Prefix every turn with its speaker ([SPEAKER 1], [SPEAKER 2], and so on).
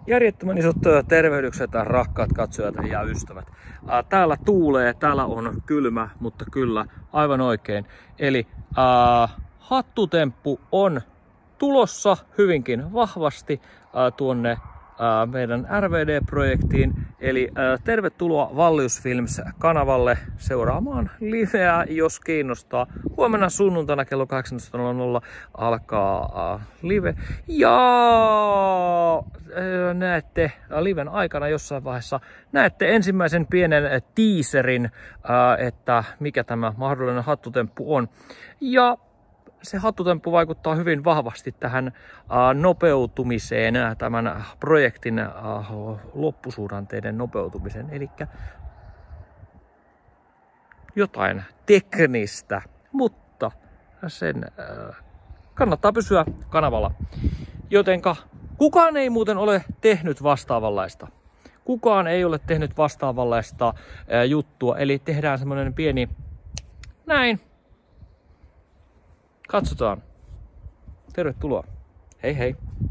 [SPEAKER 1] Järjettömän isot tervehdykset, rakkaat katsojat ja ystävät. Täällä tuulee, täällä on kylmä, mutta kyllä aivan oikein. Eli hattutemppu on tulossa hyvinkin vahvasti tuonne meidän RVD-projektiin. Eli tervetuloa Vallius Films-kanavalle seuraamaan liveä, jos kiinnostaa. Huomenna sunnuntaina kello 18.00 alkaa live. Ja näette liven aikana jossain vaiheessa näette ensimmäisen pienen teaserin, että mikä tämä mahdollinen hattutemppu on. Ja se hattutemppu vaikuttaa hyvin vahvasti tähän nopeutumiseen, tämän projektin loppusuhdanteiden nopeutumiseen. Eli jotain teknistä, mutta sen kannattaa pysyä kanavalla. Jotenka kukaan ei muuten ole tehnyt vastaavanlaista. Kukaan ei ole tehnyt vastaavanlaista juttua, eli tehdään semmoinen pieni näin. Katsotaan. Tervetuloa. Hei hei.